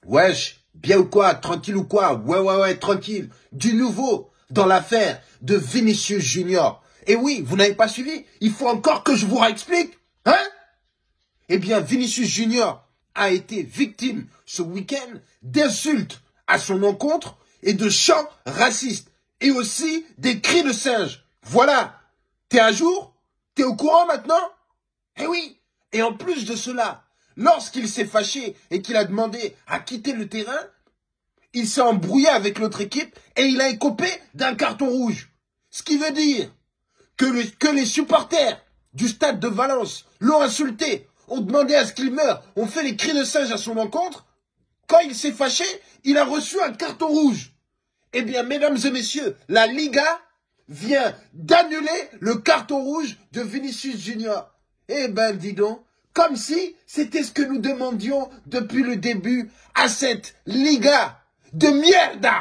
Wesh, bien ou quoi? Tranquille ou quoi? Ouais, tranquille. Du nouveau dans l'affaire de Vinicius Junior. Et oui, vous n'avez pas suivi? Il faut encore que je vous réexplique? Hein? Eh bien, Vinicius Junior a été victime ce week-end d'insultes à son encontre et de chants racistes. Et aussi des cris de singe. Voilà. T'es à jour? T'es au courant maintenant? Eh oui. Et en plus de cela, lorsqu'il s'est fâché et qu'il a demandé à quitter le terrain, il s'est embrouillé avec l'autre équipe et il a écopé d'un carton rouge. Ce qui veut dire que les supporters du stade de Valence l'ont insulté, ont demandé à ce qu'il meure, ont fait les cris de singe à son encontre. Quand il s'est fâché, il a reçu un carton rouge. Eh bien, mesdames et messieurs, la Liga vient d'annuler le carton rouge de Vinicius Junior. Eh ben, dis donc, comme si c'était ce que nous demandions depuis le début à cette Liga de mierda.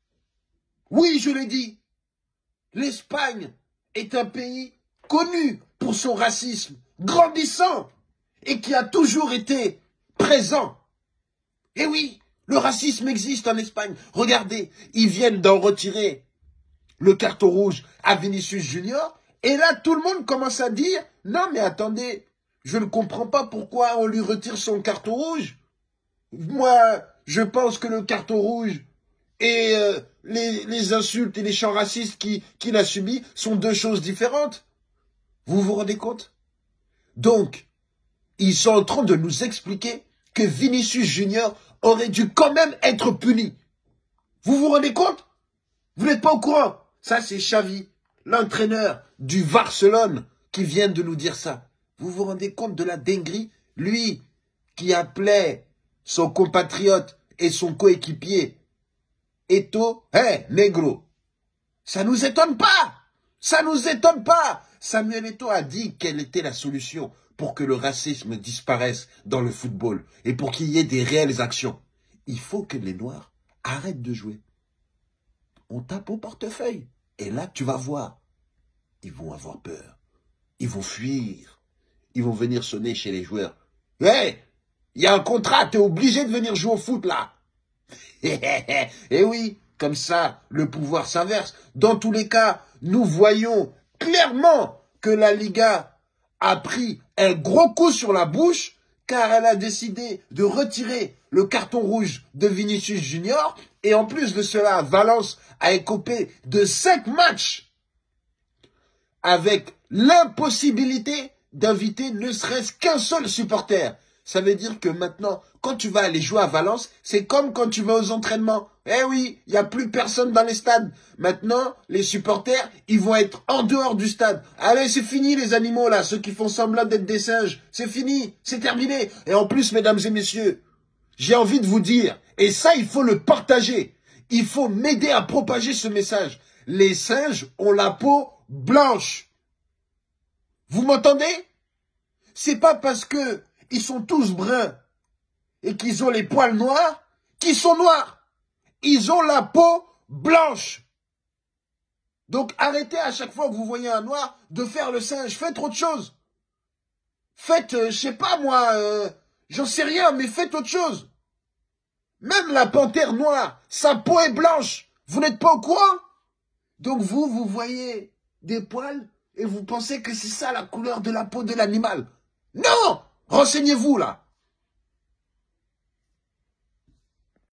Oui, je l'ai dit, l'Espagne est un pays connu pour son racisme, grandissant, et qui a toujours été présent. Eh oui, le racisme existe en Espagne. Regardez, ils viennent d'en retirer le carton rouge à Vinicius Junior. Et là, tout le monde commence à dire, non mais attendez, je ne comprends pas pourquoi on lui retire son carton rouge. Moi, je pense que le carton rouge et les insultes et les chants racistes qu'il a subis sont deux choses différentes. Vous vous rendez compte? Donc, ils sont en train de nous expliquer que Vinicius Junior aurait dû quand même être puni. Vous vous rendez compte? Vous n'êtes pas au courant? Ça, c'est Xavi, l'entraîneur du Barcelone, qui vient de nous dire ça. Vous vous rendez compte de la dinguerie? Lui, qui appelait son compatriote et son coéquipier Eto, hey, négro. Ça nous étonne pas. Ça nous étonne pas. Samuel Eto'o a dit quelle était la solution pour que le racisme disparaisse dans le football et pour qu'il y ait des réelles actions. Il faut que les Noirs arrêtent de jouer. On tape au portefeuille. Et là, tu vas voir. Ils vont avoir peur. Ils vont fuir. Ils vont venir sonner chez les joueurs. Hey, il y a un contrat, tu es obligé de venir jouer au foot là. Et oui, comme ça, le pouvoir s'inverse. Dans tous les cas, nous voyons clairement que la Liga a pris un gros coup sur la bouche car elle a décidé de retirer le carton rouge de Vinicius Junior. Et en plus de cela, Valence a écopé de 5 matchs avec l'impossibilité d'inviter ne serait-ce qu'un seul supporter. Ça veut dire que maintenant, quand tu vas aller jouer à Valence, c'est comme quand tu vas aux entraînements. Eh oui, il n'y a plus personne dans les stades. Maintenant, les supporters, ils vont être en dehors du stade. Allez, c'est fini les animaux là, ceux qui font semblant d'être des singes. C'est fini, c'est terminé. Et en plus, mesdames et messieurs, j'ai envie de vous dire, et ça, il faut le partager. Il faut m'aider à propager ce message. Les singes ont la peau blanche. Vous m'entendez? C'est pas parce que ils sont tous bruns et qu'ils ont les poils noirs qu'ils sont noirs. Ils ont la peau blanche. Donc arrêtez à chaque fois que vous voyez un noir de faire le singe. Faites autre chose. Faites, je sais pas moi, j'en sais rien, mais faites autre chose. Même la panthère noire, sa peau est blanche. Vous n'êtes pas au courant? Donc vous voyez des poils et vous pensez que c'est ça la couleur de la peau de l'animal. Non! Renseignez-vous là.